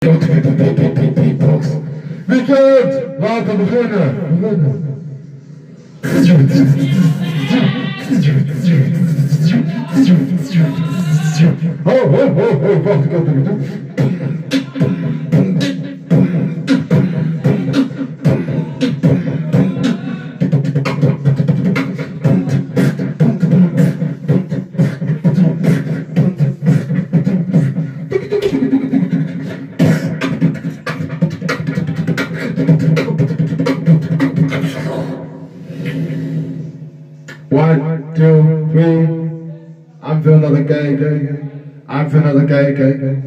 Weekend! Laten we beginnen! Ho, ho, ho, ho, wacht, ik had het doen. One, two, three. I'm feeling another gay, gay. I'm feeling another gay, gay, gay.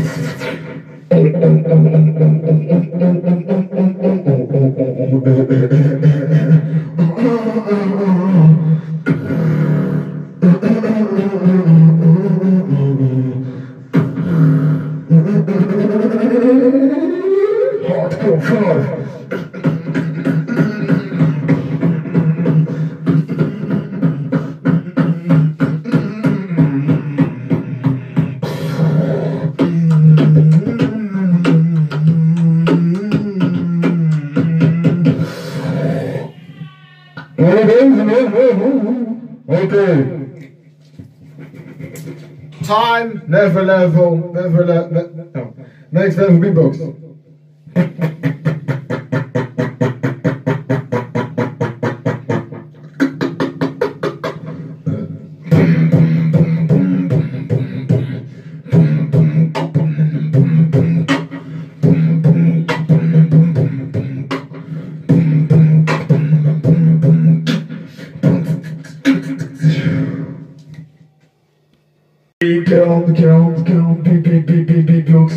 Hardcore fun. Okay. Time, never level, no. Next level beatbox. Count, beat blocks.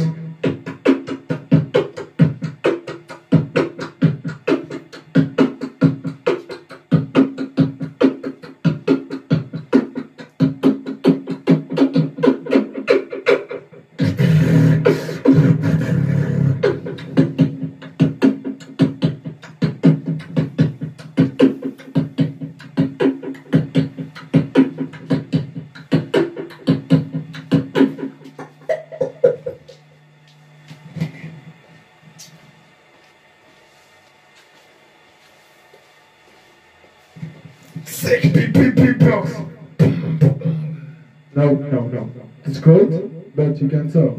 Sick beat blocks. No. It's cold, but you can tell.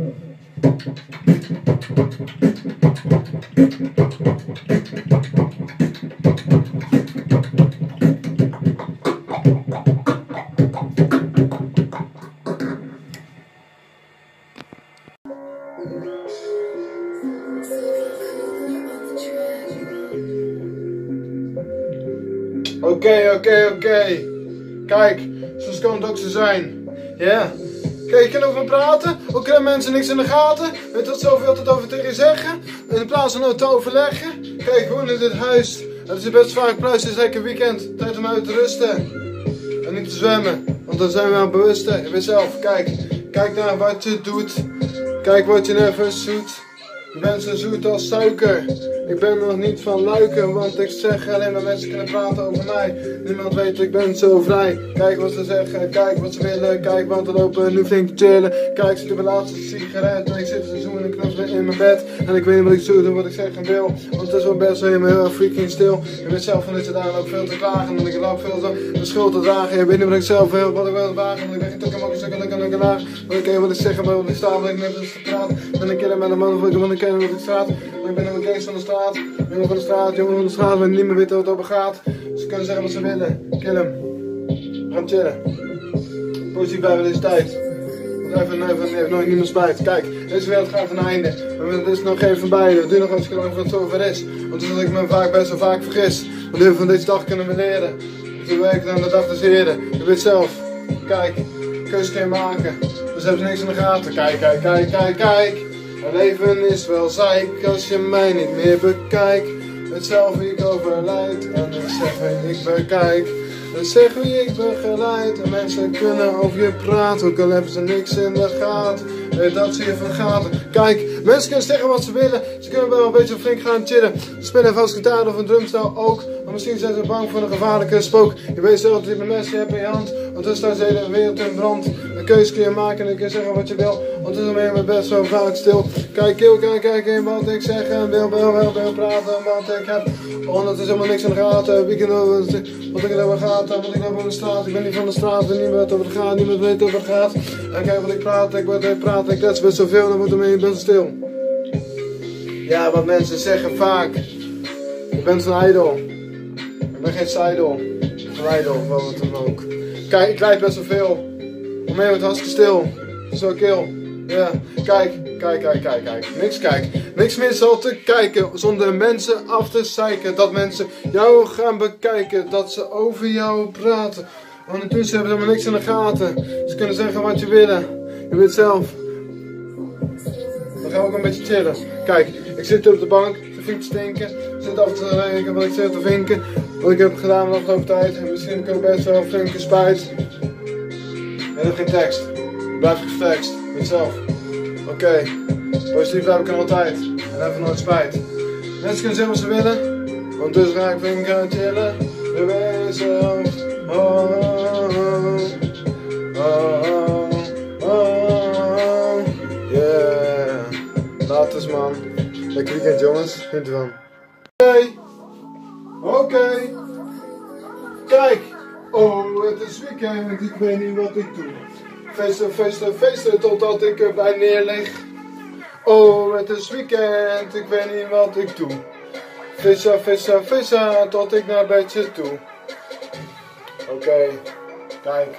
Oké. Kijk, zo kan het ook zo zijn. Ja. Kijk, je kan over praten, ook kunnen mensen niks in de gaten. Weet wat zoveel altijd over tegen je zeggen. In plaats van het te overleggen. Kijk, gewoon in dit huis. Het is best vaak pluis, het is lekker weekend. Tijd om uit te rusten. En niet te zwemmen, want dan zijn we aan het bewusten. Je weet zelf, kijk naar wat je doet. Kijk wat je nergens zoet. Je bent zo zoet als suiker. Ik ben nog niet van luiken, want ik zeg alleen maar mensen kunnen praten over mij. Niemand weet, ik ben zo vrij. Kijk wat ze zeggen, kijk wat ze willen. Kijk, want er lopen nu flink te chillen. Kijk, ik heb een laatste sigaret en ik zit te zoenen en knuffelen in mijn bed. En ik weet niet wat ik zo doe, wat ik zeg en wil. Want het is wel best wel helemaal heel erg freaking stil. Je weet zelf van dit soort aan ook veel te klagen. En ik loop veel de schuld te dragen. Je weet niet wat ik zelf wil, wat ik wil wagen. Want ik ben geen tokker, maar ik zeg en ik laag. Want ik ken wat ik zeg en wat ik sta, wat ik net als praat. Ben ik keer met een man, want ik ken wat ik straat. Maar ik ben een gangster van de straat. Jongen van de straat, maar niet meer weten wat het over gaat. Ze kunnen zeggen wat ze willen. Kill hem. We gaan chillen. Positief blijven deze tijd. Want even nooit niemand spijt. Kijk, deze wereld gaat ten einde. Maar er is nog geen van beide. Het duurt nog eens lang voordat het zover is. Want dus dat ik me vaak best wel vaak vergis. Want heel van deze dag kunnen we leren. We werken aan de dag des heren. Je weet zelf. Kijk, keuzes kun je maken. Dus hebben ze niks in de gaten. Kijk. Mijn leven is wel zeik als je mij niet meer bekijkt. Het zelf wie ik overlijd en ik zeg wie ik bekijk. En zeg wie ik begeleid en mensen kunnen over je praten. Ook al hebben ze niks in de gaten. Dat zie je van gaten. Kijk, mensen kunnen zeggen wat ze willen. Ze kunnen wel een beetje flink gaan chillen. Ze spelen vast gitaar of een drumstel ook. Maar misschien zijn ze bang voor een gevaarlijke spook. Je weet zelf dat je een mesje hebt in je hand. Want dan staat de hele wereld in brand. Een keuze kun je maken en je kunt zeggen wat je wil. Ondertussen ben je best wel vaak stil. Kijk, heel kijken wat ik zeg en wil praten wat ik heb. Ondertussen helemaal niks aan de gaten. Wie kan wat ik erover gaat, wat ik over de straat. Ik ben niet van de straat, en niemand over het gaat, niemand weet over het gaat. En kijk wat ik praat, ik klets best zoveel, dan wordt er best stil. Ja, wat mensen zeggen vaak. Ik ben zo'n idol. Ik ben geen sidel. Een idol, wat het dan ook. Kijk, ik lijk best wel veel. Omheen wordt hartstikke stil. Zo kil. Ja, kijk. Niks meer zal te kijken zonder mensen af te zeiken. Dat mensen jou gaan bekijken. Dat ze over jou praten. Ondertussen hebben ze helemaal niks in de gaten. Ze kunnen zeggen wat je willen. Je weet zelf. Dan gaan we ook een beetje chillen. Kijk, ik zit hier op de bank. Zijn vriend stinken. Ik zit af te rekenen wat ik zit te vinken. Wat ik heb gedaan de afgelopen tijd. En misschien heb ik ook best wel flinke spijt. Ik heb geen tekst. Ik blijf getekst. Weet zelf. Oké. Positief heb ik er altijd. En even nooit spijt. Mensen kunnen zeggen wat ze willen. Want dus ga ik flink gaan chillen. Je weet zelf. Yeah. Laat eens man. Lekker weekend jongens. Geniet ervan. Oké. Kijk. Oh, het is weekend. Ik weet niet wat ik doe. Feesten totdat ik erbij neerlig. Oh, het is weekend. Ik weet niet wat ik doe. Vissen tot ik naar bedje toe. Oké. Kijk.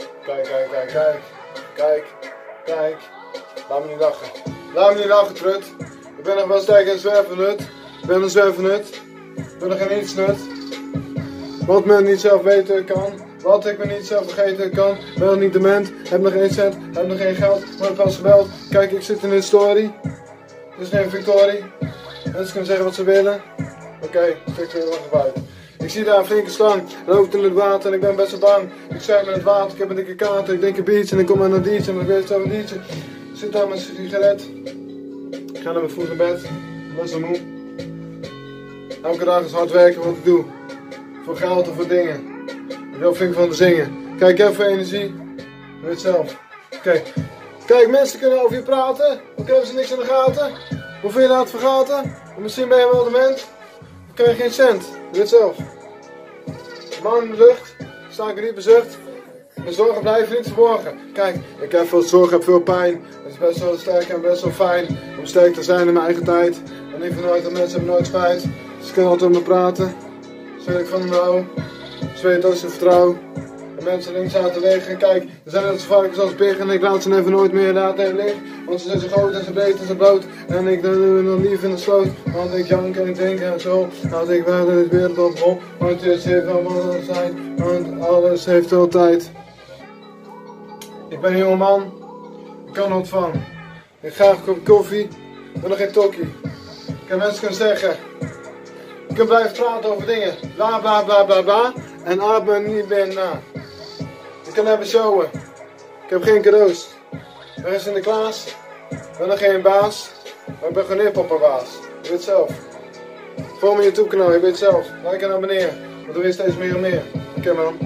Laat me niet lachen, trut. Ik ben nog wel sterk in zwervennut. Ik ben een zwervennut. Ik ben nog geen nietsnut. Wat men niet zelf weten kan. Wat ik me niet zelf vergeten kan. Ben nog niet dement. Heb nog geen cent. Heb nog geen geld. Maar ik pas gebeld. Kijk, ik zit in een story. Dit is geen victorie. Mensen kunnen zeggen wat ze willen. Oké, stik weer wat erbij. Ik zie daar een flinke slang. Loopt in het water en ik ben best wel bang. Ik zwem in het water. Ik heb een dikke kaart. Ik denk een beach en ik kom aan een diertje. En ik weet zelf een diertje. Ik zit daar met een sigaret. Ik ga naar mijn vroeg naar bed. Best wel moe. Elke dag is hard werken wat ik doe. Voor geld of voor dingen. Ik wil flink van te zingen. Kijk even voor energie. Je weet zelf. Kijk, mensen kunnen over je praten. Ook hebben ze niks in de gaten. Hoe vind je dat vergaten? Misschien ben je wel dement. Of krijg je geen cent. Je weet zelf. Man in de lucht. Sta ik er niet bezucht. Mijn zorgen blijven niet verborgen. Kijk, ik heb veel zorg, heb veel pijn. Het is best wel sterk en best wel fijn om sterk te zijn in mijn eigen tijd. En liever nooit, dat mensen hebben nooit spijt. Ze kunnen altijd met me praten. Zo weet ik van me hou. Ze weten dat ze vertrouw. En mensen links aan te liggen. Kijk, er zijn net zo varkens als pig. En ik laat ze even nooit meer laten liggen. Want ze zijn zo groot en zo breed en zo bloot. En ik doe dan lief in de sloot. Want ik jank en ik denk en zo. Als ik wel in het wereld op hol. Want het is even allemaal zijn. Want alles heeft altijd. Ik ben een jongeman. Ik kan er wat van. Ik ga een kop koffie. Ik ben nog geen tokkie. Ik heb mensen kunnen zeggen. Je kunt blijven praten over dingen. Bla bla bla bla bla. En aap me niet meer na. Je kan hebben showen. Ik heb geen cadeaus. Ik ben Sinterklaas. Ik ben nog geen baas. Maar ik ben gewoon hiphopperbaas. Je weet zelf. Volg mijn YouTube kanaal. Je weet zelf. Like en abonneer. Want er weer steeds meer en meer. Oké man.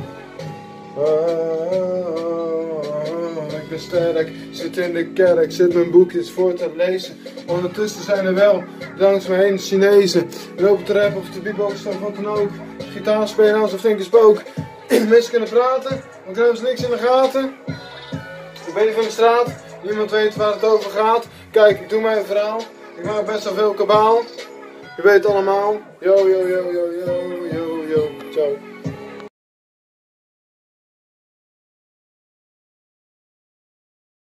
Ik ben sterk, zit in de kerk, zit mijn boekjes voor te lezen. Ondertussen zijn er wel, langs me heen, Chinezen. Lopen te rappen of te beatboxen of wat dan ook. Gitaar spelen als een flinke spook. Mensen kunnen praten, want dan hebben ze niks in de gaten. Ik ben niet van de straat, niemand weet waar het over gaat. Kijk, ik doe mijn verhaal, ik maak best wel veel kabaal. Je weet het allemaal, yo yo yo yo yo.